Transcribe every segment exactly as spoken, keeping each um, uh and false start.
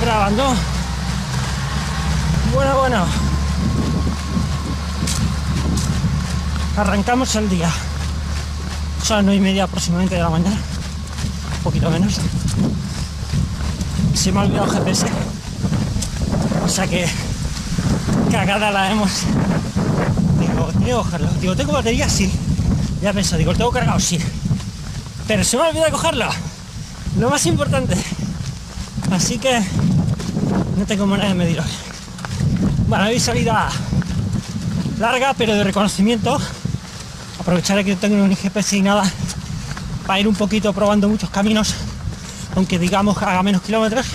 grabando. Bueno, bueno. Arrancamos el día. Son las nueve y media aproximadamente de la mañana. Un poquito menos. Se me ha olvidado el G P S. O sea que cagada la hemos. Digo, tengo que cogerlo. Digo, ¿tengo batería? Sí. Ya pensé, digo, ¿tengo cargado? Sí. Pero se me ha olvidado cogerlo. Lo más importante. Así que no tengo manera de medir hoy. Bueno, hoy salida larga, pero de reconocimiento. Aprovecharé que no tengo ni G P S ni nada para ir un poquito probando muchos caminos, aunque digamos que haga menos kilómetros,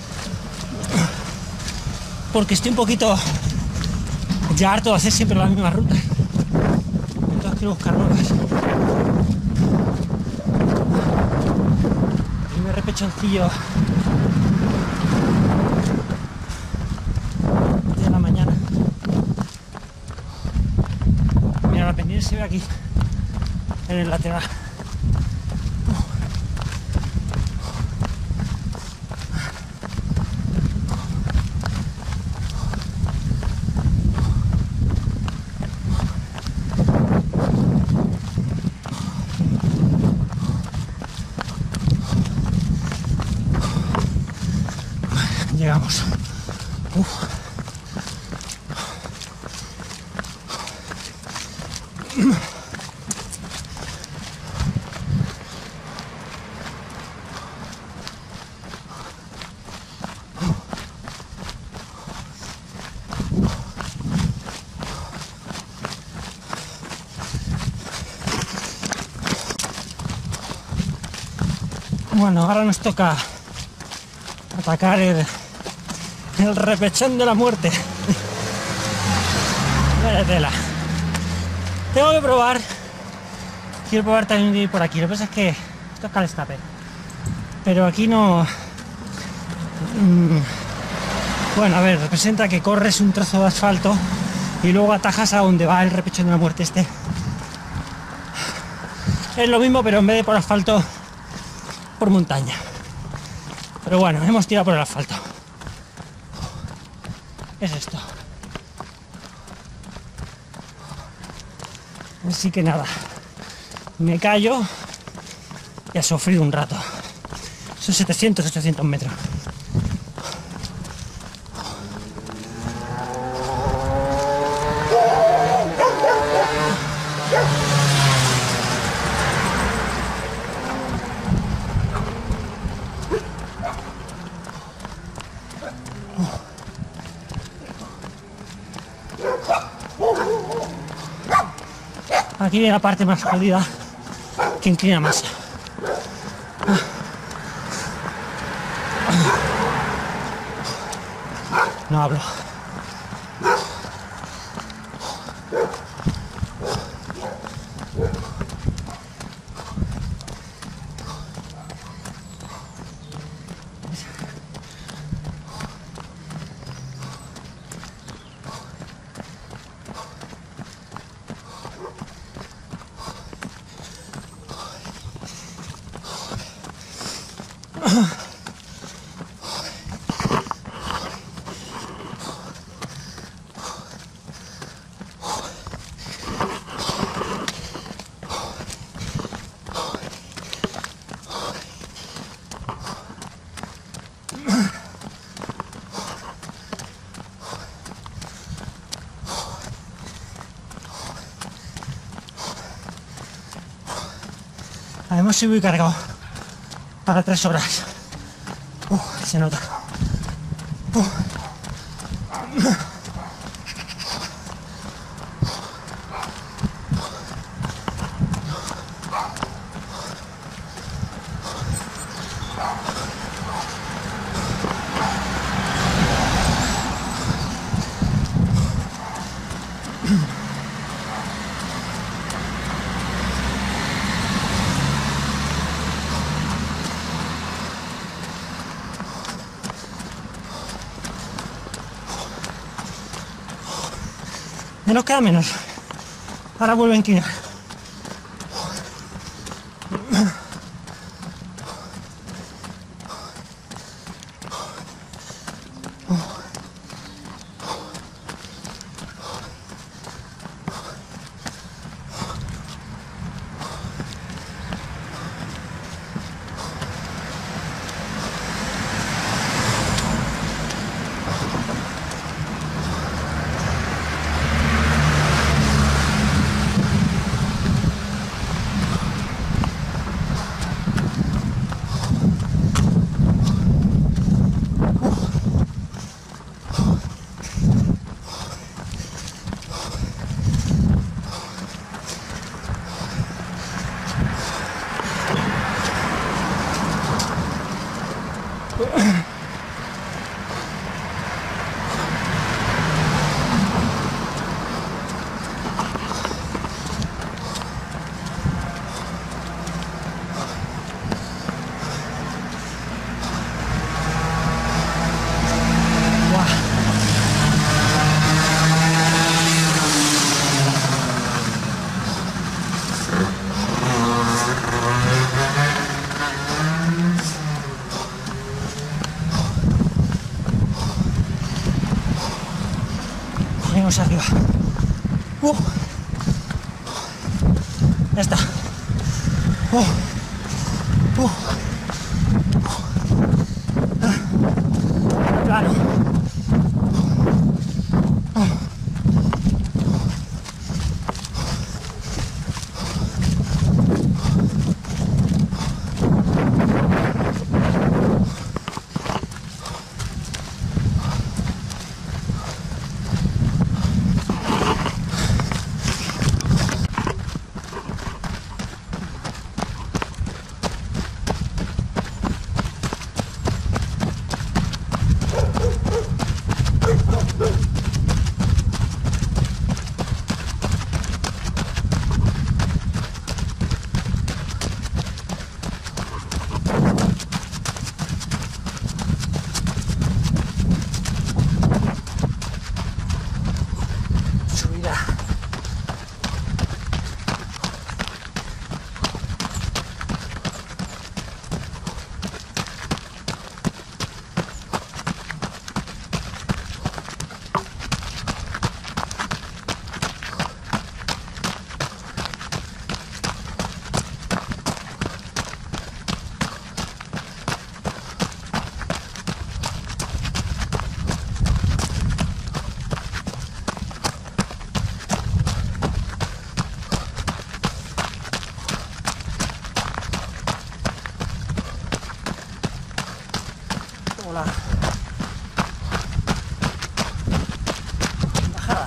porque estoy un poquito ya harto de hacer siempre la misma ruta. Entonces quiero buscar nuevas. Primer repechoncillo de la mañana. Mira, la pendiente se ve aquí en el lateral. Llegamos. Uf. Bueno, ahora nos toca atacar el, el repechón de la muerte. Vaya tela. Tengo que probar. Quiero probar también de ir por aquí. Lo que pasa es que esto es calestape. Pero aquí no. Bueno, a ver, representa que corres un trozo de asfalto y luego atajas a donde va el repechón de la muerte este. Es lo mismo, pero en vez de por asfalto, por montaña. Pero bueno, hemos tirado por el asfalto. Es esto. Así que nada, me callo y a sufrir un rato. Son setecientos, ochocientos metros. Aquí viene la parte más jodida, que inclina más. No hablo. Además soy muy cargado para tres horas. Uf, se nota. Uf. Ya nos queda menos. Ahora vuelve a inclinar. Venimos arriba. Uh. Ya está. Uh. Uh. Ah. Claro. Uh. La bajada.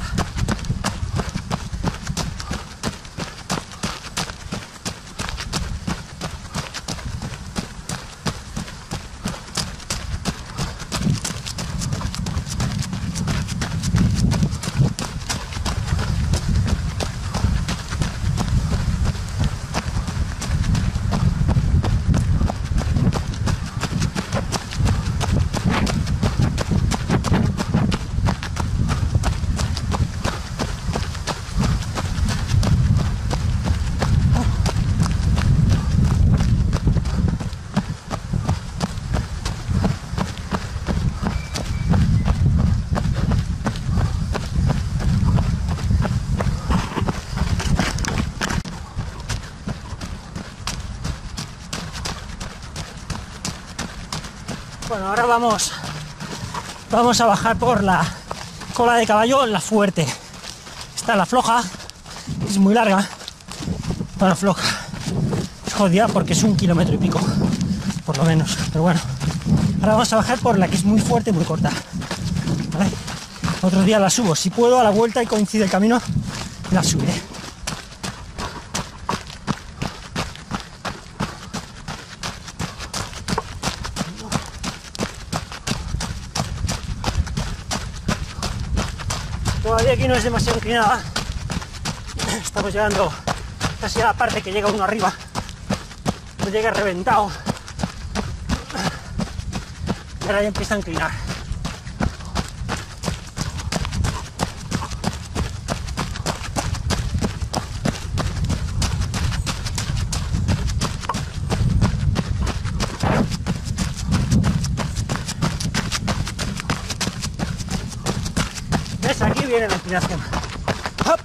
Bueno, ahora vamos, vamos a bajar por la cola de caballo, la fuerte. Está la floja, es muy larga. Bueno, floja, es jodida porque es un kilómetro y pico, por lo menos. Pero bueno, ahora vamos a bajar por la que es muy fuerte y muy corta. ¿Vale? Otro día la subo, si puedo a la vuelta y coincide el camino, la subiré. Todavía aquí no es demasiado inclinada, estamos llegando casi a la parte que llega uno arriba, no llega reventado, y ahora ya empieza a inclinar. ¿Ves? Aquí viene la inclinación. ¡Hop!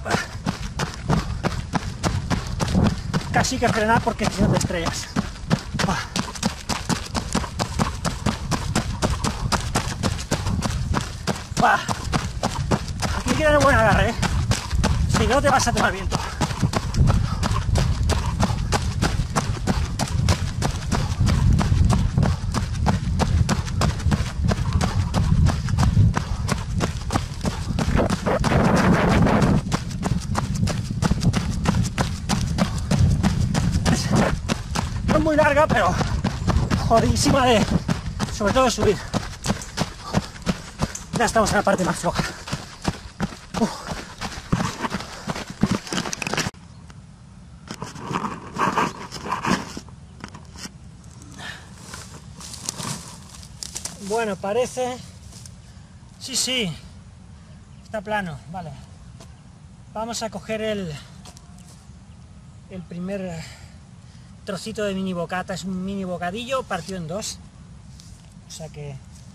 Casi que frenar porque si no te estrellas. ¡Bah! Aquí queda un buen agarre, ¿eh? Si no te vas a tomar viento. Muy larga, pero jodidísima de sobre todo de subir. Ya estamos en la parte más floja. Uf. Bueno, parece... Sí, sí, está plano, vale. Vamos a coger el, el primer trocito de mini bocata, es un mini bocadillo partido en dos. O sea que...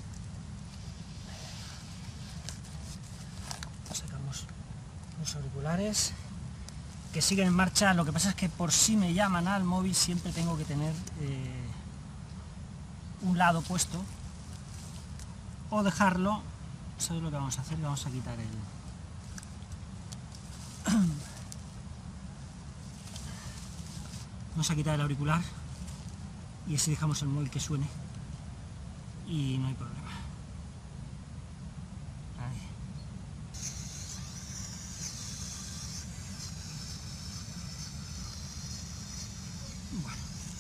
Sacamos los auriculares, que siguen en marcha. Lo que pasa es que por si me llaman al móvil siempre tengo que tener eh, un lado puesto. O dejarlo, ¿sabes lo que vamos a hacer? Le vamos a quitar el... Vamos a quitar el auricular y así dejamos el móvil que suene y no hay problema. Ahí. Bueno.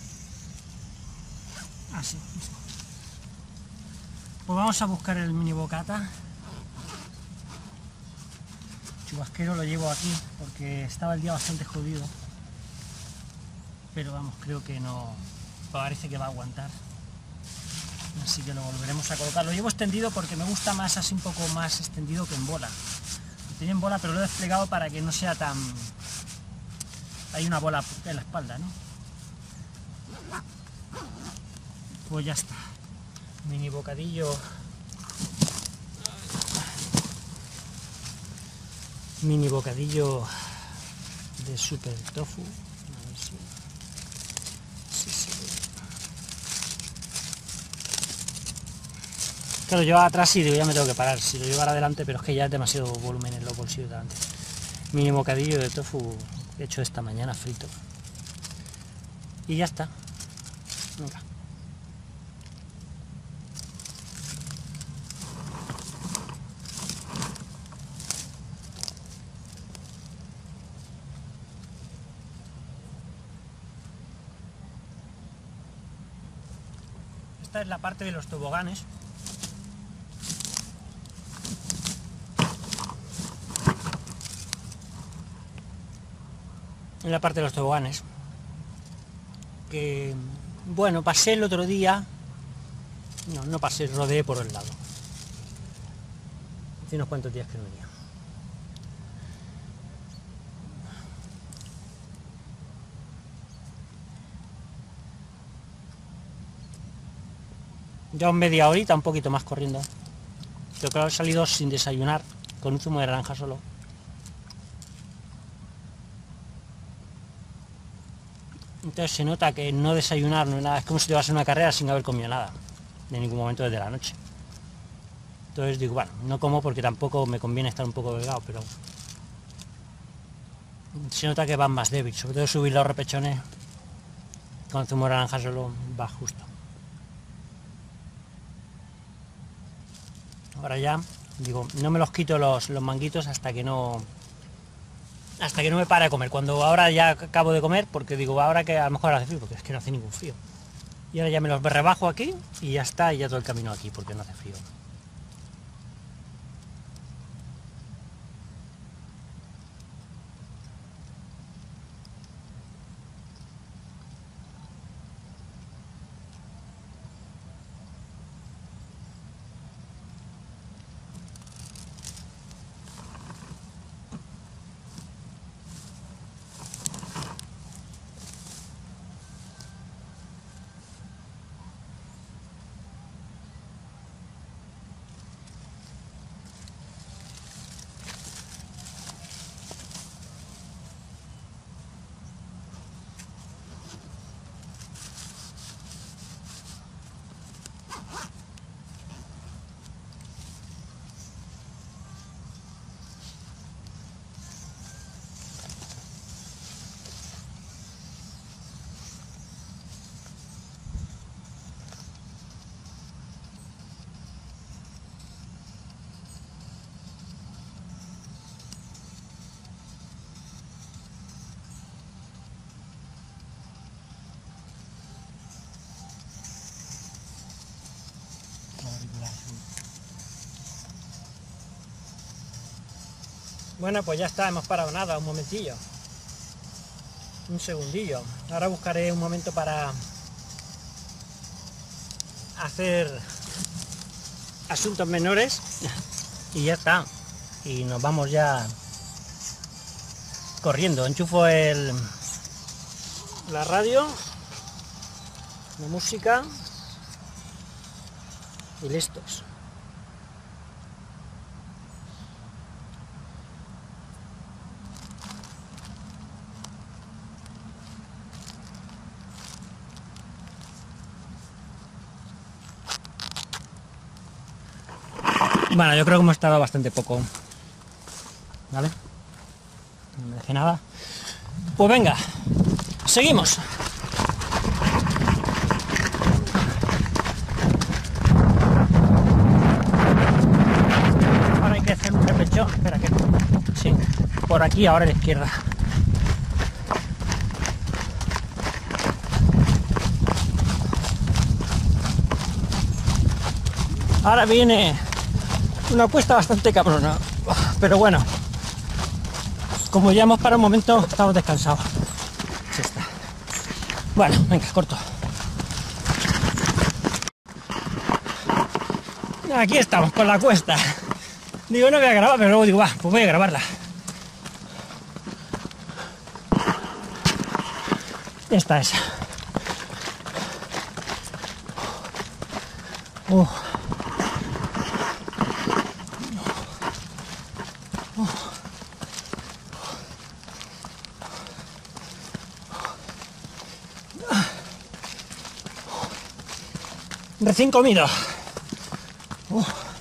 Así mismo. Pues vamos a buscar el mini bocata. Chubasquero lo llevo aquí porque estaba el día bastante jodido. Pero vamos, creo que no... Parece que va a aguantar. Así que lo volveremos a colocar. Lo llevo extendido porque me gusta más así un poco más extendido que en bola. Lo tenía en bola pero lo he desplegado para que no sea tan... Hay una bola en la espalda, ¿no? Pues ya está. Mini bocadillo. Mini bocadillo de super tofu. A ver si... Sí, sí. Que lo llevaba atrás y digo, ya me tengo que parar. Si lo llevara adelante, pero es que ya es demasiado volumen en los bolsillos de delante. Mini bocadillo de tofu hecho esta mañana frito. Y ya está. Venga. Esta es la parte de los toboganes. En la parte de los toboganes. Que, bueno, pasé el otro día. No, no pasé, rodeé por el lado. Hace unos cuantos días que no venía. Ya en media horita, un poquito más corriendo. Pero claro, he salido sin desayunar, con un zumo de naranja solo. Entonces se nota que no desayunar, no es nada. Es como si te vas a una carrera sin haber comido nada. En ningún momento desde la noche. Entonces digo, bueno, no como porque tampoco me conviene estar un poco delgado, pero... Se nota que van más débil. Sobre todo subir los repechones con zumo de naranja solo va justo. Ahora ya, digo, no me los quito los, los manguitos hasta que no hasta que no me pare a comer. Cuando ahora ya acabo de comer, porque digo, ahora que a lo mejor hace frío, porque es que no hace ningún frío. Y ahora ya me los rebajo aquí y ya está, y ya todo el camino aquí, porque no hace frío. Bueno, pues ya está, hemos parado nada, un momentillo. Un segundillo. Ahora buscaré un momento para hacer asuntos menores y ya está. Y nos vamos ya corriendo. Enchufo el la radio, la música y listos. Bueno, yo creo que hemos estado bastante poco, ¿vale? No me dejé nada. Pues venga, seguimos. Ahora hay que hacer un repechón. Espera, que sí, por aquí, ahora a la izquierda. Ahora viene una cuesta bastante cabrona, pero bueno, como ya hemos parado un momento, estamos descansados. Ya está. Bueno, venga, corto. Aquí estamos con la cuesta. Digo, no voy a grabar, pero luego digo, va, pues voy a grabarla. Esta es. Uh. Recién comido. Uh.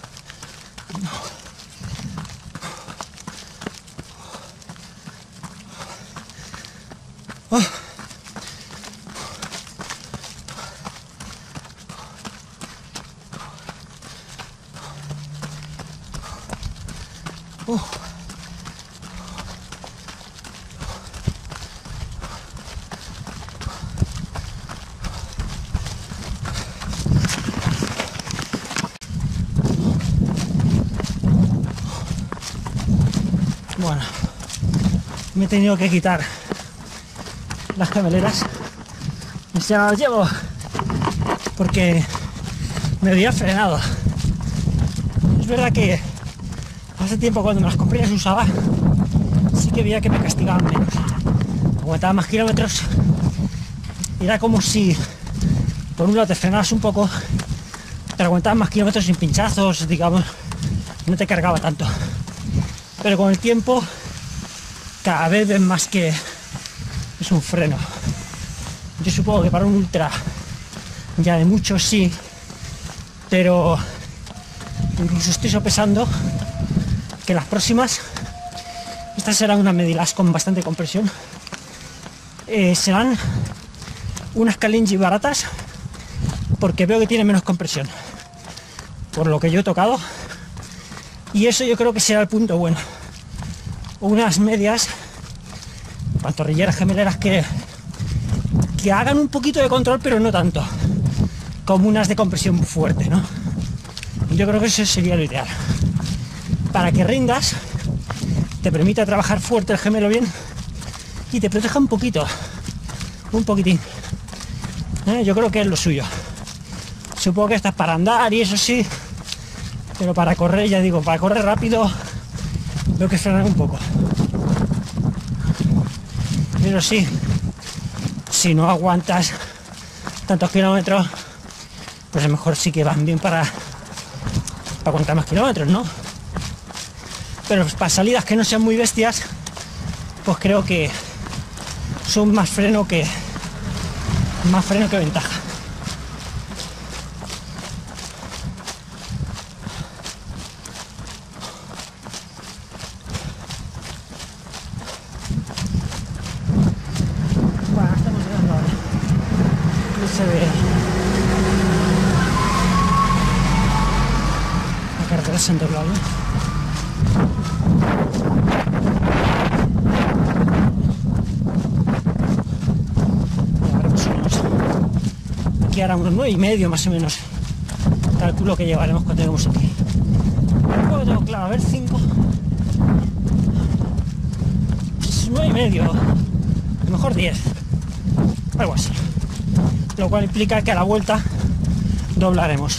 Uh. Uh. Bueno, me he tenido que quitar las gemeleras y se las llevo porque me había frenado. Es verdad que hace tiempo cuando me las compré y las usaba, sí que veía que me castigaban menos, aguantaba más kilómetros y era como si por un lado te frenabas un poco, te aguantabas más kilómetros sin pinchazos, digamos, no te cargaba tanto. Pero con el tiempo cada vez ves más que es un freno. Yo supongo que para un ultra ya de muchos sí, pero incluso estoy sopesando que las próximas, estas serán unas medidas con bastante compresión, eh, serán unas Kalinji baratas porque veo que tienen menos compresión por lo que yo he tocado. Y eso yo creo que será el punto bueno. Unas medias, pantorrilleras gemeleras que, que hagan un poquito de control, pero no tanto, como unas de compresión fuerte, ¿no? Yo creo que eso sería lo ideal. Para que rindas, te permita trabajar fuerte el gemelo bien y te proteja un poquito, un poquitín. ¿Eh? Yo creo que es lo suyo. Supongo que estás para andar y eso sí. Pero para correr, ya digo, para correr rápido, veo que frenar un poco. Pero sí, si no aguantas tantos kilómetros, pues a lo mejor sí que van bien para, para aguantar más kilómetros, ¿no? Pero para salidas que no sean muy bestias, pues creo que son más freno que más freno que ventaja. Se ve la carretera Santo Claudio. Ya veremos unos, aquí ahora unos nueve y medio más o menos, calculo que llevaremos cuando lleguemos aquí. Tampoco tengo claro, a ver, cinco, nueve y medio, a lo mejor diez, algo así. Lo cual implica que a la vuelta doblaremos.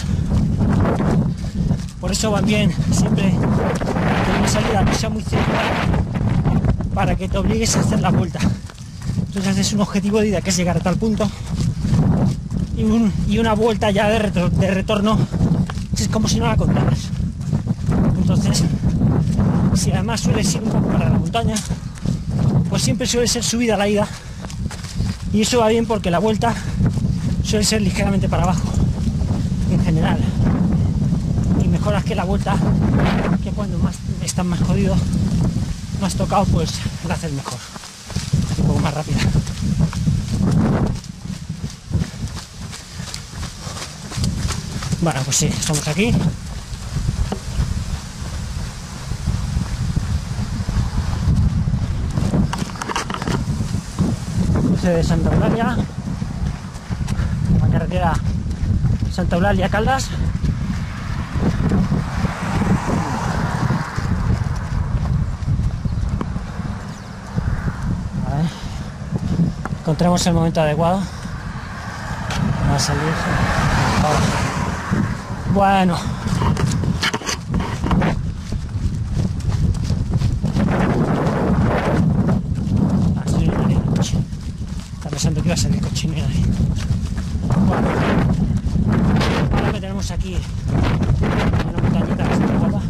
Por eso van bien siempre que una salida que sea muy circular, para que te obligues a hacer la vuelta. Entonces haces un objetivo de ida que es llegar a tal punto, y, un, y una vuelta ya de, retro, de retorno es como si no la contaras. Entonces, si además sueles ir un poco para la montaña, pues siempre suele ser subida a la ida, y eso va bien porque la vuelta suele ser ligeramente para abajo en general, y mejoras que la vuelta, que cuando más estás más jodido, más tocado, pues la haces mejor, un poco más rápida. Bueno, pues sí, estamos aquí. Cruce de Santa Eulalia, la carretera Santa Eulalia Caldas. A ver, encontremos el momento adecuado para salir. Bueno, así no hay coche. Estaba pensando que iba a salir coche, no hay. Bueno, ahora que tenemos aquí una montañita que se me guapa.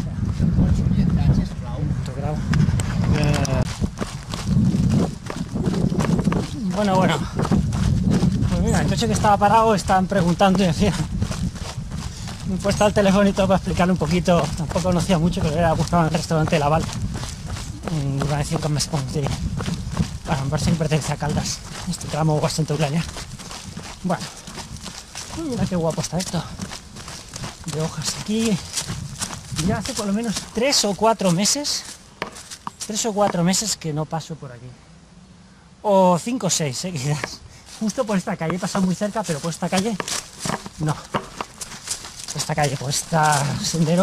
Bueno, bueno. Pues mira, el coche que estaba parado estaban preguntando y decía. Me he puesto al teléfono y todo para explicarle un poquito. Tampoco conocía mucho, pero era buscaba en el restaurante de Laval. Y iba a decir que me escondí. Bueno, me parece que pertenece a Caldas. Este tramo bastante Eulalia. Bueno, mira qué guapo está esto. De hojas aquí. Ya hace por lo menos tres o cuatro meses. Tres o cuatro meses que no paso por aquí. O cinco o seis, eh, quizás. Justo por esta calle. He pasado muy cerca, pero por esta calle no. Esta calle, por esta sendero.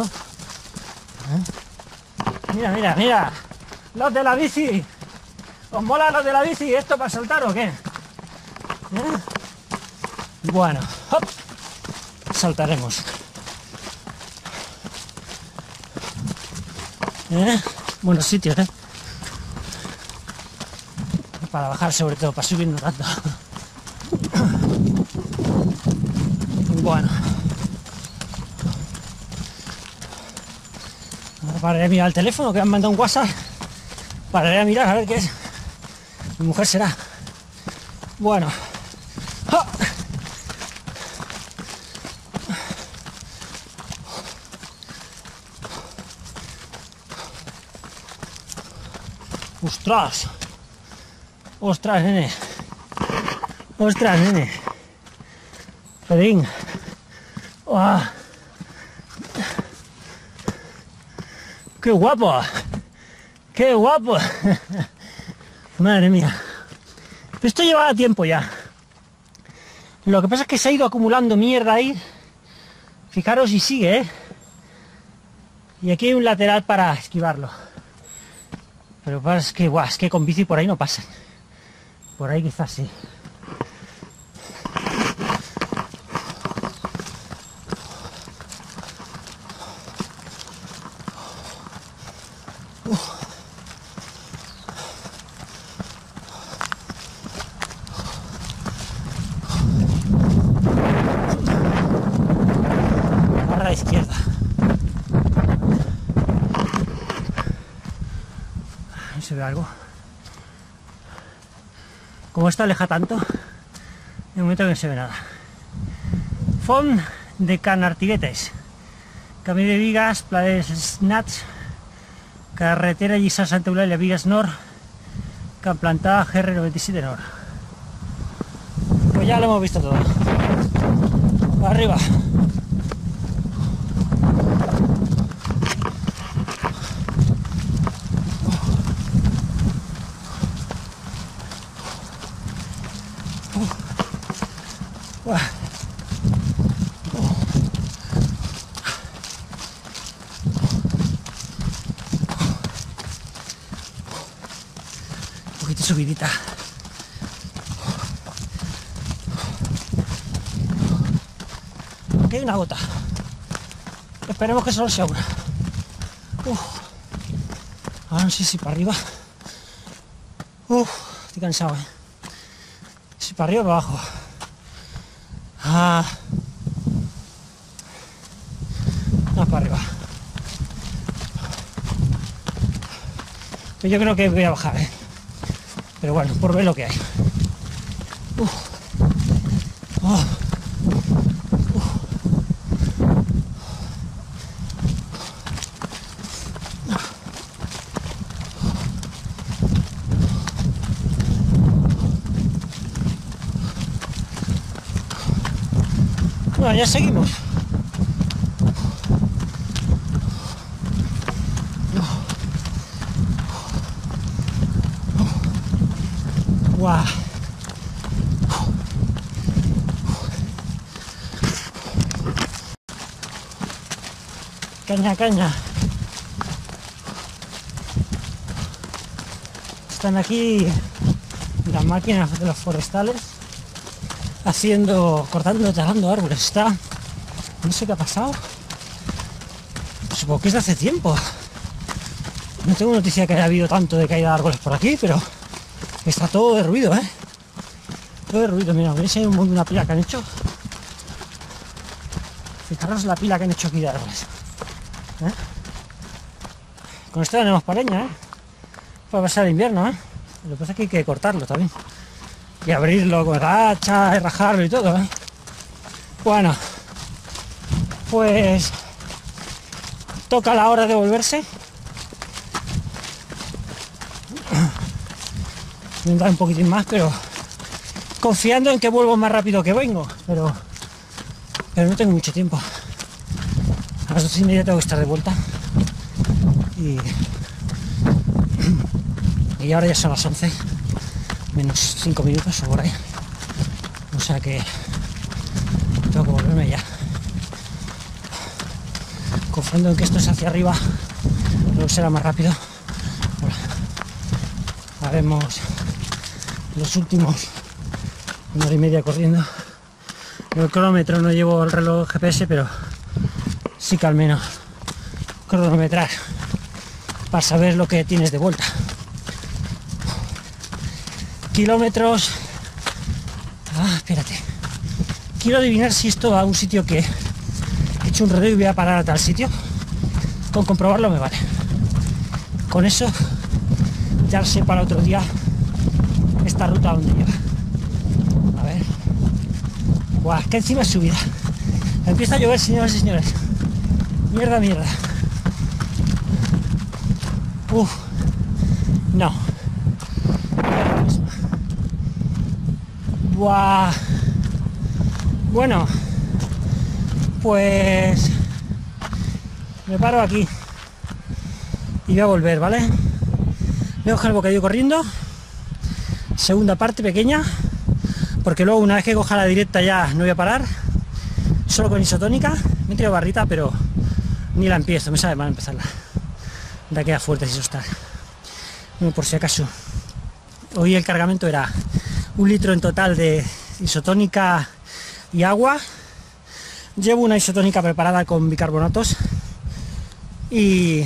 ¿Eh? Mira, mira, mira. Los de la bici. ¿Os mola los de la bici? ¿Esto para saltar o qué? ¿Eh? Bueno, hop. Saltaremos. ¿Eh? Buenos sitios, ¿eh? Para bajar sobre todo, para subir no tanto. Bueno. Ahora pararé a mirar el teléfono, que me han mandado un WhatsApp. Pararé a mirar a ver qué es. Mi mujer será. Bueno. ¡Oh! ¡Ostras! ¡Ostras, nene! ¡Ostras, nene! Pedrín. ¡Oh! ¡Qué guapo! ¡Qué guapo! Madre mía. Esto llevaba tiempo ya. Lo que pasa es que se ha ido acumulando mierda ahí. Fijaros y sigue, ¿eh? Y aquí hay un lateral para esquivarlo. Pero es que, guau, es que con bici por ahí no pasan. Por ahí quizás sí. Ahora a la izquierda. Ahí se ve algo. Como esta aleja tanto, de momento que no se ve nada. Font de Canartiguetes, Camí de Vigas, Plades Snats, carretera Lliçà Santa Eulàlia, Vigas Nord, Can Plantada, G R noventa y siete Nord. Pues ya lo hemos visto todo. Para arriba. Buah. subidita. Aquí hay una gota. Esperemos que solo sea una. Uf. Ahora no sé si para arriba. Uf, estoy cansado, ¿eh? Si para arriba o para abajo. Ah. Más para arriba. Pero yo creo que voy a bajar, ¿eh? Pero bueno, por ver lo que hay. Uf. Oh. Bueno, ya seguimos. Guau. Caña, caña. Están aquí las máquinas de los forestales haciendo, cortando, talando árboles. Está, no sé qué ha pasado. Supongo que es de hace tiempo. No tengo noticia que haya habido tanto de caída de árboles por aquí, pero está todo derruido, ¿eh? Todo derruido. Mira, veis ahí una pila que han hecho. Fijaros la pila que han hecho aquí de árboles. ¿Eh? Con esto tenemos paleña, ¿eh? Para pasar el invierno, ¿eh? Lo que pasa es que hay que cortarlo también. Y abrirlo con la hacha, y rajarlo y todo, ¿eh? Bueno, pues toca la hora de volverse. Voy a entrar un poquitín más, pero confiando en que vuelvo más rápido que vengo, pero, pero no tengo mucho tiempo. A las dos y media tengo que estar de vuelta. Y, y ahora ya son las once, menos cinco minutos o por ahí. O sea que tengo que volverme ya. Confiando en que esto es hacia arriba, luego será más rápido. Bueno, haremos los últimos una hora y media corriendo. El cronómetro no llevo el reloj G P S, pero sí que al menos cronometrar para saber lo que tienes de vuelta. Kilómetros. Ah, espérate. Quiero adivinar si esto va a un sitio que he hecho un rodeo y voy a parar a tal sitio. Con comprobarlo me vale. Con eso ya sé para otro día esta ruta a dónde lleva. A ver. Guau, que encima es subida. Empieza a llover, señoras y señores. Mierda, mierda. Uf. No. Buah. Bueno. Pues me paro aquí. Y voy a volver, ¿vale? Voy a coger el bocadillo corriendo. Segunda parte pequeña. Porque luego una vez que coja la directa ya no voy a parar. Solo con isotónica. Me he tirado barrita, pero ni la empiezo. Me sabe mal empezarla. Da queda fuerte si eso está. Bueno, por si acaso. Hoy el cargamento era un litro en total de isotónica y agua. Llevo una isotónica preparada con bicarbonatos. Y...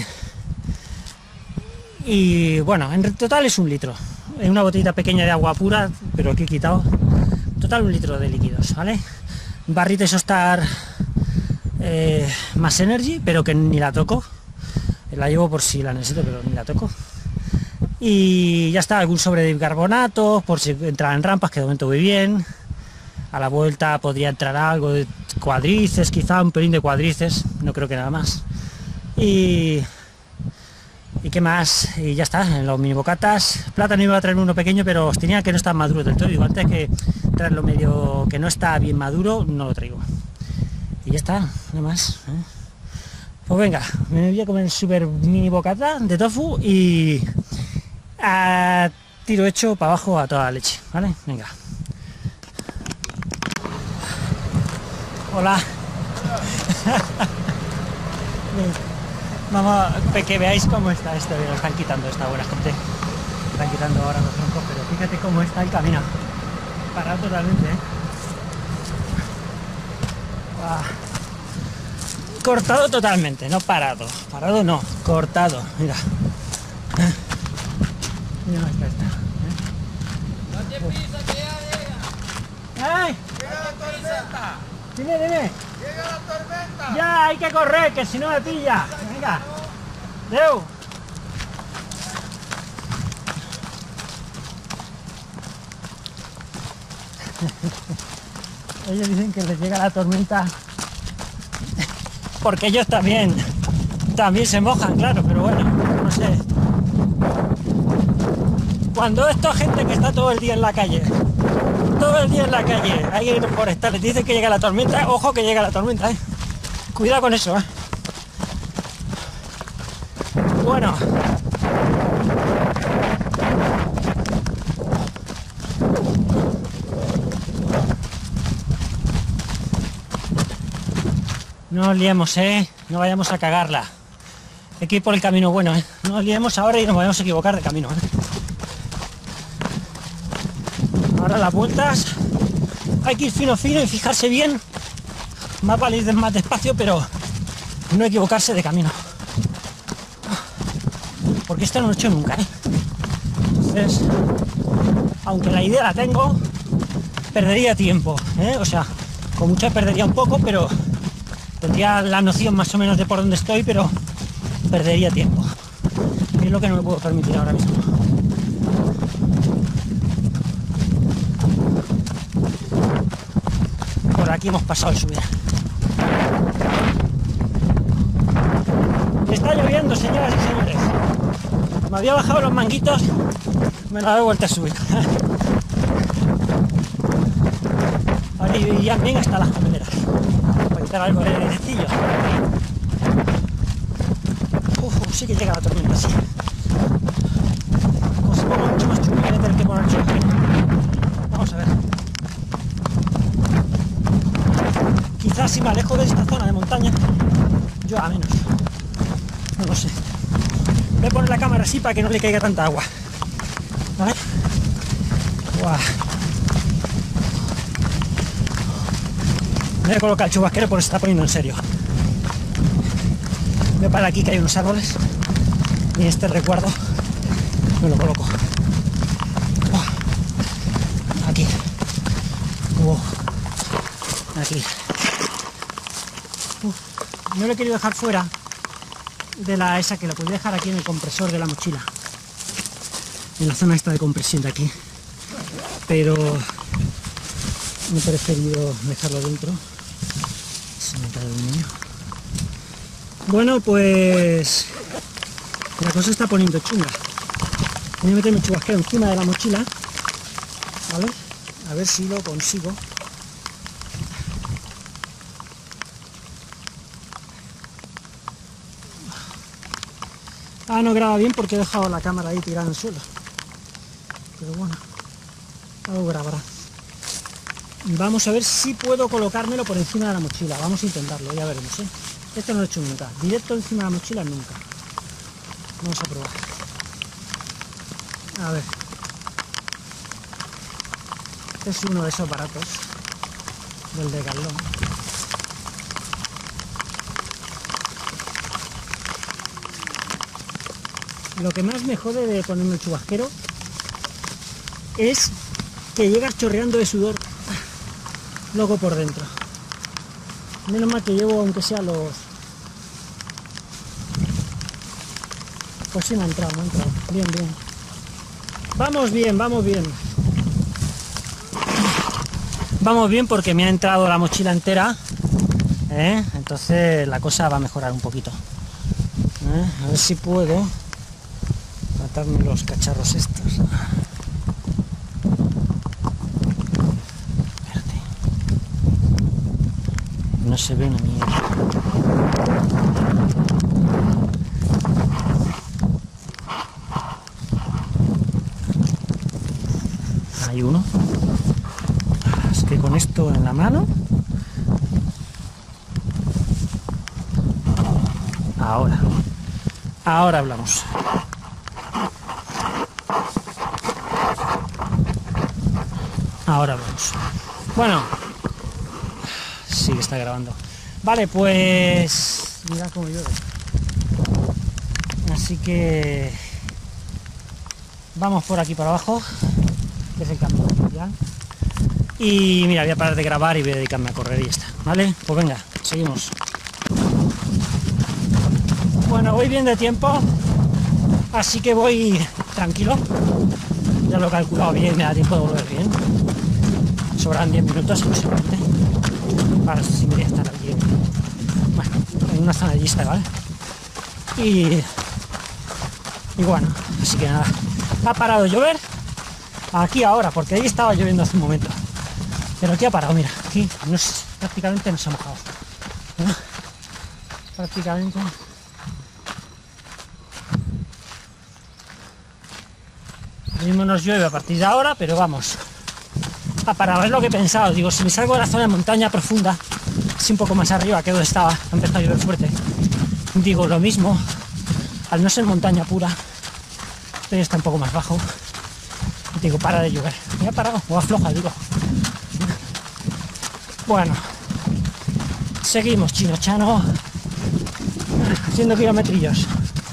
Y bueno, en total es un litro. En una botellita pequeña de agua pura, pero que he quitado. Total un litro de líquidos, ¿vale? Barrita Isostar eh, más Energy, pero que ni la toco. La llevo por si la necesito, pero ni la toco. Y ya está, algún sobre de bicarbonato, por si entra en rampas, que de momento voy bien. A la vuelta podría entrar algo de cuadrices, quizá un pelín de cuadrices, no creo que nada más. Y... ¿Y qué más? Y ya está, en los mini bocatas. Plátano iba a traer uno pequeño, pero os tenía que no está maduro del todo. Digo, antes que traerlo medio que no está bien maduro, no lo traigo. Y ya está, nada más, ¿eh? Pues venga, me voy a comer el super mini bocata de tofu y a tiro hecho para abajo a toda la leche, ¿vale? Venga. Hola. Vamos, que veáis cómo está esto, lo están quitando esta buena gente. están quitando ahora los troncos, pero fíjate cómo está el camino. Parado totalmente, ¿eh? Wow. Cortado totalmente, no parado. Parado no, cortado. Mira. ¿Eh? Mira esta, esta. ¿Eh? No te pisas que ya llega. ¡Ay! Llega la tormenta. Dime, dime. Llega la tormenta. Ya, hay que correr, que si no me pilla. Venga. Deu. Ellos dicen que les llega la tormenta porque ellos también también se mojan, claro, pero bueno, no sé. Cuando esta gente que está todo el día en la calle, todo el día en la calle, hay que forestar, les dicen que llega la tormenta, ojo que llega la tormenta, ¿eh? Cuidado con eso, ¿eh? Bueno. No nos liemos, ¿eh? No vayamos a cagarla. Hay que ir por el camino bueno, ¿eh? No nos liemos ahora y nos vayamos a equivocar de camino, ¿eh? Ahora las vueltas hay que ir fino fino y fijarse bien. Más vale ir más despacio, pero no equivocarse de camino. Porque esto no lo he hecho nunca, ¿eh? Entonces, aunque la idea la tengo, perdería tiempo, ¿eh? O sea, con mucha perdería un poco, pero tendría la noción más o menos de por dónde estoy, pero perdería tiempo. Es lo que no me puedo permitir ahora mismo. Por aquí hemos pasado el subir. Está lloviendo, señoras y señores. Me había bajado los manguitos, me lo he vuelto a subir. Ahora irían bien hasta las cameleras. Para quitar algo de airecillo. Uf, sí que llega la tormenta, sí. Como se ponga mucho más chulo, voy a tener que poner chulo. Vamos a ver. Quizás si me alejo de esta zona de montaña, yo a menos. No lo sé. Voy a poner la cámara así para que no le caiga tanta agua. ¿Vale? Guau. Me voy a colocar el chubasquero porque se está poniendo en serio. Voy a parar aquí que hay unos árboles y este recuerdo me lo coloco. Guau. Aquí. Wow. Aquí. Uf. No lo he querido dejar fuera de la esa, que lo podía dejar aquí en el compresor de la mochila, en la zona esta de compresión de aquí, pero me he preferido dejarlo dentro. Se me cae el niño. Bueno, pues la cosa está poniendo chunga. Voy a meter mi chubasquero encima de la mochila, ¿vale? A ver si lo consigo. Ah, no graba bien porque he dejado la cámara ahí tirada en el suelo. Pero bueno, algo grabará. Vamos a ver si puedo colocármelo por encima de la mochila. Vamos a intentarlo, ya veremos, ¿eh? Esto no lo he hecho nunca. Directo encima de la mochila nunca. Vamos a probar. A ver. Este es uno de esos baratos. Del Decathlon. Lo que más me jode de ponerme el chubasquero es que llegas chorreando de sudor luego por dentro. Menos mal que llevo, aunque sea los... Pues sí me ha entrado, me ha entrado. Bien, bien. Vamos bien, vamos bien. Vamos bien porque me ha entrado la mochila entera, ¿eh? Entonces la cosa va a mejorar un poquito. ¿Eh? A ver si puedo atarme los cacharros estos. Espérate. No se ve una mierda. Hay uno. Es que con esto en la mano. Ahora. Ahora hablamos. Ahora vamos. Bueno, sí que está grabando. Vale, pues mira cómo llueve. Así que vamos por aquí para abajo, que es el camino oficial. Y mira, voy a parar de grabar y voy a dedicarme a correr y ya está. ¿Vale? Pues venga, seguimos. Bueno, voy bien de tiempo, así que voy tranquilo. Ya lo he calculado bien, me da tiempo de volver bien. Sobran diez minutos aproximadamente. Para si me voy a estar aquí. Bueno, en una zona de lista, ¿vale? Y, y bueno, así que nada. Ha parado de llover aquí ahora, porque ahí estaba lloviendo hace un momento. Pero aquí ha parado, mira, aquí no es, prácticamente no se ha mojado. ¿No? Prácticamente. Lo mismo nos llueve a partir de ahora, pero vamos. Ha parado, es lo que he pensado. Digo, si me salgo de la zona de montaña profunda, así un poco más arriba, que donde estaba, ha empezado a llover fuerte. Digo, lo mismo, al no ser montaña pura, pero está un poco más bajo. Digo, para de llover. Me ha parado, o afloja, digo. Bueno, seguimos, Chino Chano, haciendo kilometrillos.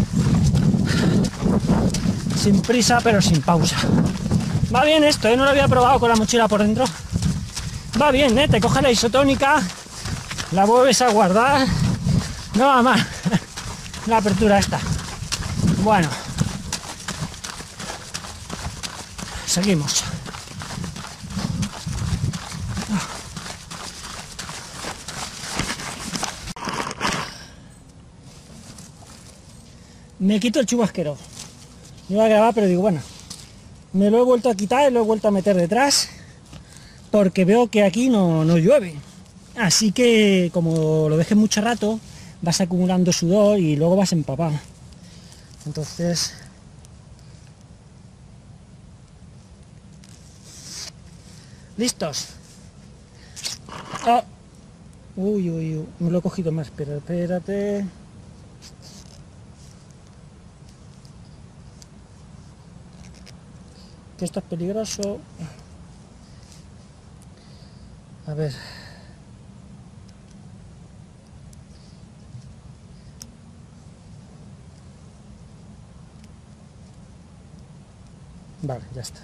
Sin prisa, pero sin pausa. Va bien esto, ¿eh? No lo había probado con la mochila por dentro. Va bien, ¿eh? Te coges la isotónica, la vuelves a guardar. No va mal. La apertura esta. Bueno. Seguimos. Me quito el chubasquero. Iba a grabar, pero digo, bueno, me lo he vuelto a quitar y lo he vuelto a meter detrás porque veo que aquí no, no llueve. Así que como lo dejes mucho rato, vas acumulando sudor y luego vas empapado. Entonces... ¿listos? Oh. Uy, uy, uy, me lo he cogido más, pero espérate... que esto es peligroso. A ver. Vale, ya está.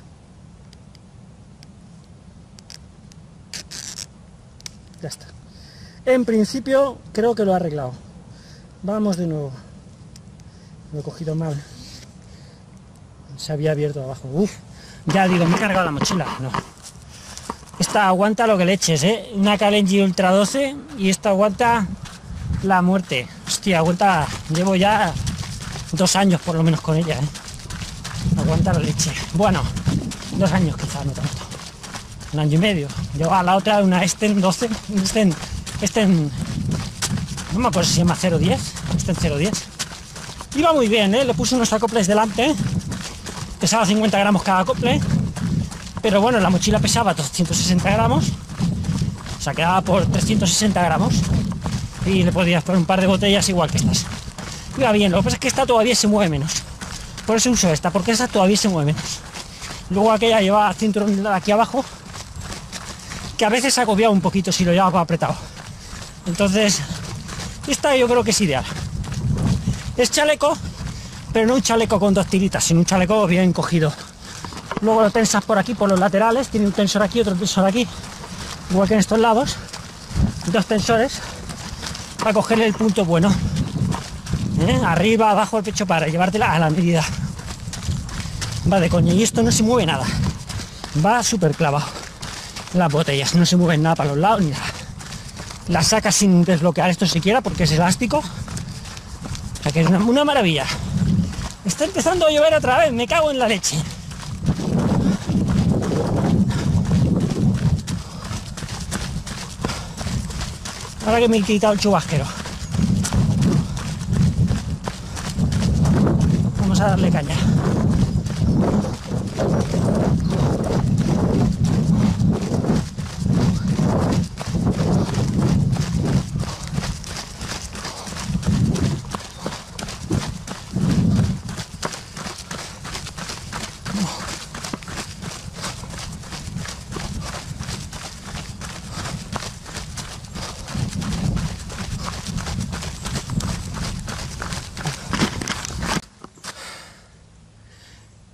Ya está. En principio creo que lo he arreglado. Vamos de nuevo. Lo he cogido mal. Se había abierto abajo. Uf. Ya digo, me he cargado la mochila. No. Esta aguanta lo que le eches, ¿eh? Una Kalenji Ultra doce y esta aguanta la muerte. Hostia, aguanta... Llevo ya dos años por lo menos con ella, ¿eh? Aguanta la leche. Bueno, dos años quizás, no tanto. Un año y medio. Llevo a la otra una Sten doce. Sten... Sten... No me acuerdo si se llama cero diez. Sten cero diez. Iba muy bien, ¿eh? Le puse unos acoples delante, ¿eh? Pesaba cincuenta gramos cada acople, pero bueno, la mochila pesaba doscientos sesenta gramos, o sea, quedaba por trescientos sesenta gramos y le podías poner un par de botellas igual que estas. Iba bien, lo que pasa es que esta todavía se mueve menos, por eso uso esta, porque esta todavía se mueve menos. Luego aquella lleva cinturón de aquí abajo, que a veces agobiaba un poquito si lo llevaba apretado. Entonces, esta yo creo que es ideal. Es chaleco, pero no un chaleco con dos tiritas, sino un chaleco bien cogido. Luego lo tensas por aquí, por los laterales, tiene un tensor aquí, otro tensor aquí, igual que en estos lados, dos tensores, para cogerle el punto bueno. ¿Eh? Arriba, abajo, el pecho, para llevártela a la medida. Va de coña, y esto no se mueve nada, va súper clavado. Las botellas no se mueven nada para los lados, ni nada. Las sacas sin desbloquear esto siquiera, porque es elástico. O sea que es una, una maravilla. Está empezando a llover otra vez, me cago en la leche. Ahora que me he quitado el chubasquero. Vamos a darle caña.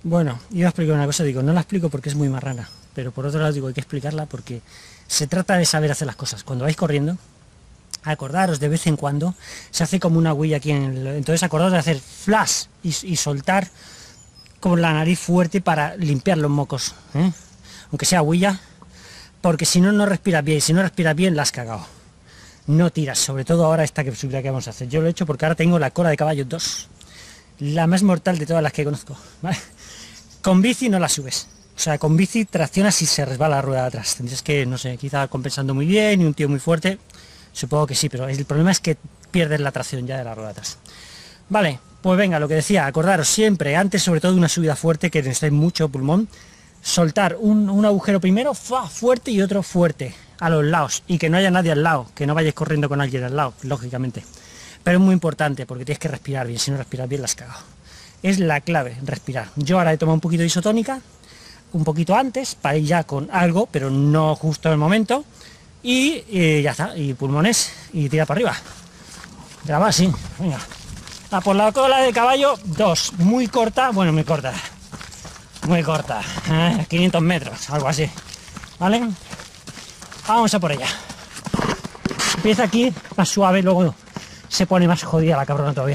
Bueno, iba a explicar una cosa, digo, no la explico porque es muy marrana, pero por otro lado digo, hay que explicarla porque se trata de saber hacer las cosas. Cuando vais corriendo, acordaros de vez en cuando, se hace como una huella aquí en el... Entonces acordaros de hacer flash y, y soltar con la nariz fuerte para limpiar los mocos, ¿eh? Aunque sea huella, porque si no, no respiras bien, y si no respiras bien, la has cagado. No tiras, sobre todo ahora esta que subida que vamos a hacer. Yo lo he hecho porque ahora tengo la cola de caballo dos, la más mortal de todas las que conozco, ¿vale? Con bici no la subes, o sea, con bici traccionas y se resbala la rueda de atrás. Tendrías que, no sé, quizá compensando muy bien y un tío muy fuerte, supongo que sí, pero el problema es que pierdes la tracción ya de la rueda de atrás. Vale, pues venga, lo que decía, acordaros siempre, antes sobre todo de una subida fuerte, que necesitáis mucho pulmón, soltar un, un agujero primero, ¡fua!, fuerte, y otro fuerte, a los lados, y que no haya nadie al lado, que no vayáis corriendo con alguien al lado, lógicamente. Pero es muy importante, porque tienes que respirar bien, si no respiras bien la has cagado. Es la clave, respirar. Yo ahora he tomado un poquito de isotónica, un poquito antes, para ir ya con algo, pero no justo en el momento, y eh, ya está, y pulmones, y tira para arriba. Graba así, venga. A por la cola de caballo, dos, muy corta, bueno, muy corta, muy corta, eh, quinientos metros, algo así, ¿vale? Vamos a por ella. Empieza aquí más suave, luego se pone más jodida la cabrona todavía.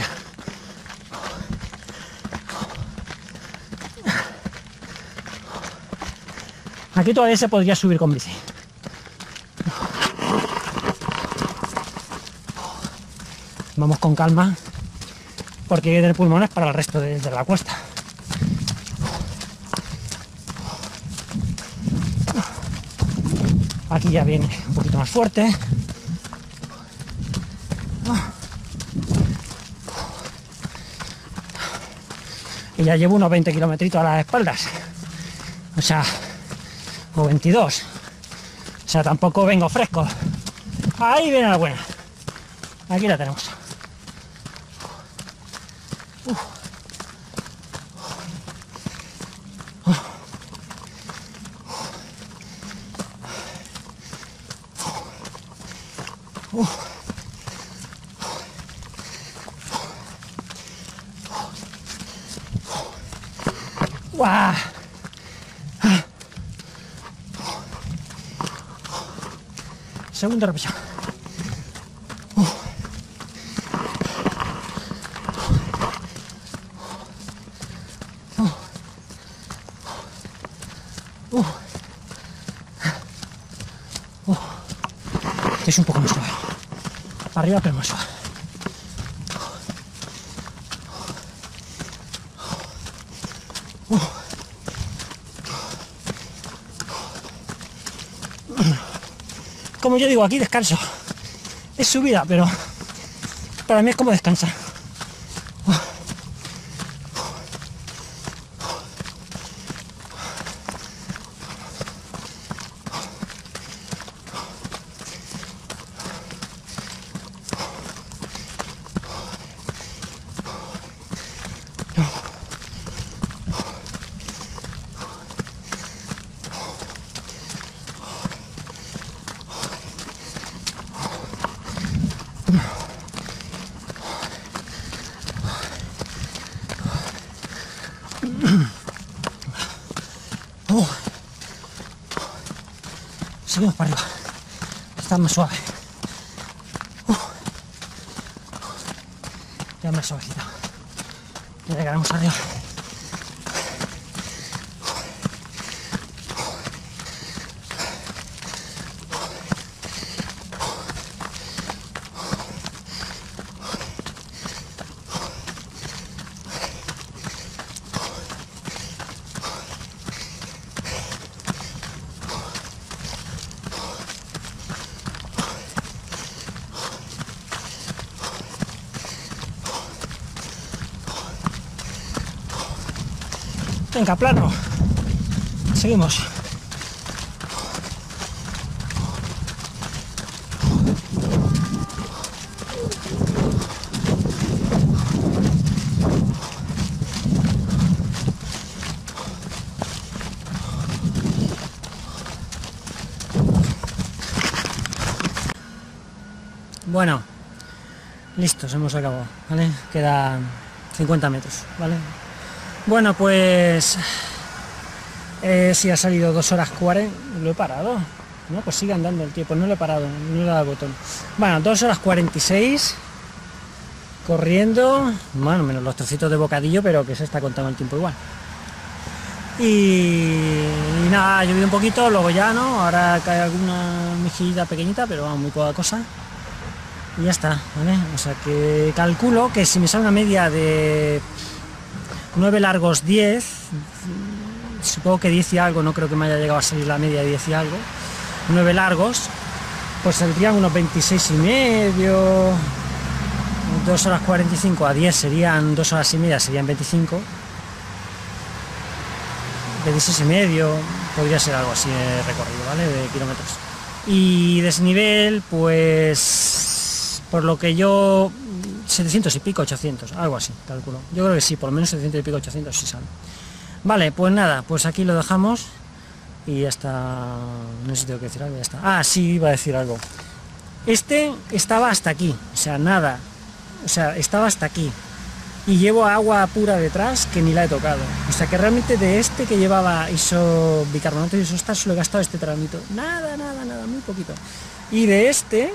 Aquí todavía se podría subir con bici. Vamos con calma, porque hay que tener pulmones para el resto de, de la cuesta. Aquí ya viene un poquito más fuerte. Y ya llevo unos veinte kilometritos a las espaldas. O sea, o veintidós. O sea, tampoco vengo fresco. Ahí viene la buena. Aquí la tenemos. Uf. Uf. ¡Guau! Segunda repetición. Es un poco más suave. Para arriba, pero más suave. Como yo digo, aquí descanso. Es subida, pero para mí es como descansar. Oh. Seguimos para arriba. Está más suave. Uh. Ya más suavecito. Ya llegaremos arriba. Venga, plano. Seguimos. Bueno, listos, hemos acabado, ¿vale? Quedan cincuenta metros, ¿vale? Bueno, pues... Eh, sí, ha salido dos horas cuarenta... Lo he parado. No, pues sigue andando el tiempo, no lo he parado, no le he dado el botón. Bueno, dos horas cuarenta y seis... Corriendo... Bueno, menos los trocitos de bocadillo, pero que se está contando el tiempo igual. Y, y nada, ha llovido un poquito, luego ya no, ahora cae alguna mejillita pequeñita, pero vamos, muy poca cosa. Y ya está, ¿vale? O sea que calculo que si me sale una media de nueve largos diez, supongo que diez y algo, no creo que me haya llegado a salir la media de diez y algo, nueve largos, pues saldrían unos veintiséis y medio, dos horas cuarenta y cinco a diez serían dos horas y media, serían veinticinco. veintiséis y medio, podría ser algo así de recorrido, ¿vale? De kilómetros. Y desnivel, pues, por lo que yo, setecientos y pico, ochocientos, algo así, calculo. Yo creo que sí, por lo menos setecientos y pico, ochocientos sí sale. Vale, pues nada, pues aquí lo dejamos y ya está. No sé si tengo que decir algo, ya está. Ah, sí, iba a decir algo. Este estaba hasta aquí, o sea, nada, o sea, estaba hasta aquí. Y llevo agua pura detrás que ni la he tocado. O sea que realmente de este que llevaba iso bicarbonato y isostar solo he gastado este tramito. Nada, nada, nada, muy poquito. Y de este,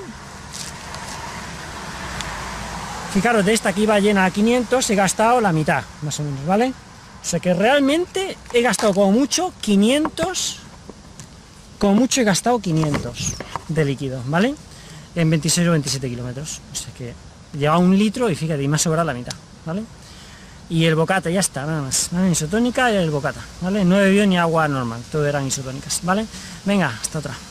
fijaros, de esta que iba llena a quinientos he gastado la mitad, más o menos, ¿vale? O sea que realmente he gastado como mucho quinientos, como mucho he gastado quinientos de líquido, ¿vale? En veintiséis o veintisiete kilómetros. O sea que lleva un litro y fíjate, y me ha sobrado la mitad, ¿vale? Y el bocata, ya está, nada más, ¿vale? Isotónica y el bocata, ¿vale? No he bebido ni agua normal, todo eran isotónicas, ¿vale? Venga, hasta otra.